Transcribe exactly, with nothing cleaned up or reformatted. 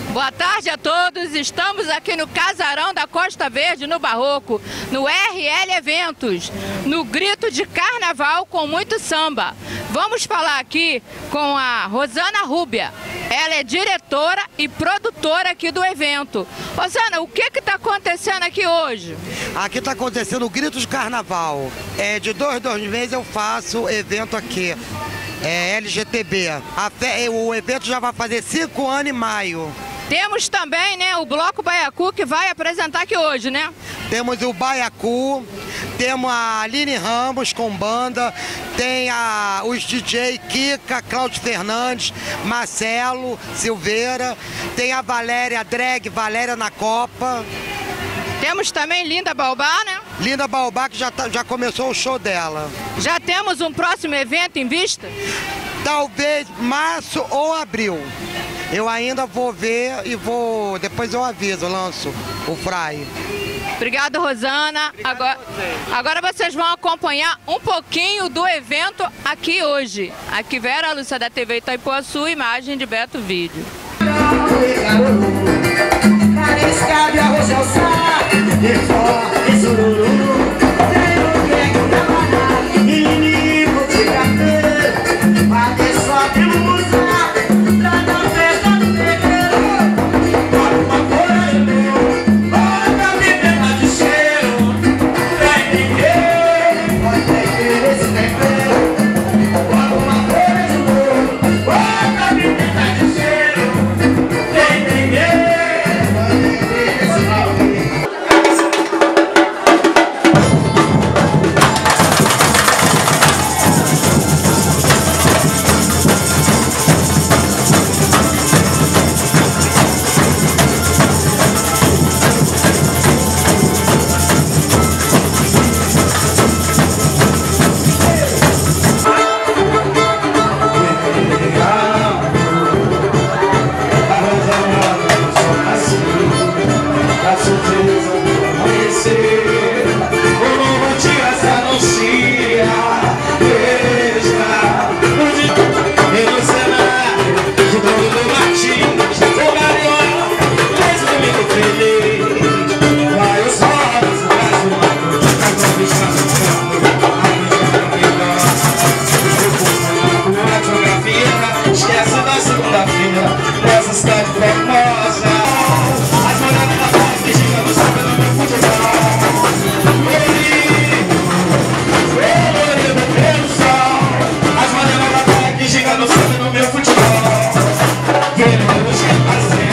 Boa tarde a todos, estamos aqui no Casarão da Costa Verde, no Barroco, no R L Eventos, no grito de carnaval com muito samba. Vamos falar aqui com a Rosana Rúbia, ela é diretora e produtora aqui do evento. Rosana, o que que está acontecendo aqui hoje? Aqui está acontecendo o grito de carnaval, é, de dois em dois meses eu faço evento aqui. É L G T B. A fe... O evento já vai fazer cinco anos em maio. Temos também, né, o Bloco Baiacu que vai apresentar aqui hoje, né? Temos o Baiacu, temos a Aline Ramos com banda, tem a, os D J Kika, Cláudio Fernandes, Marcelo Silveira, tem a Valéria Drag, Valéria na Copa. Temos também Linda Baobá, né? Linda Baobá, que já, tá, já começou o show dela. Já temos um próximo evento em vista? Talvez março ou abril. Eu ainda vou ver e vou... Depois eu aviso, lanço o Fry. Obrigado, Rosana. Obrigado agora, agora vocês vão acompanhar um pouquinho do evento aqui hoje. Aqui Vera Lúcia da T V Itaipuaçu, imagem de Beto Vídeo. No meu futebol, queremos fazer.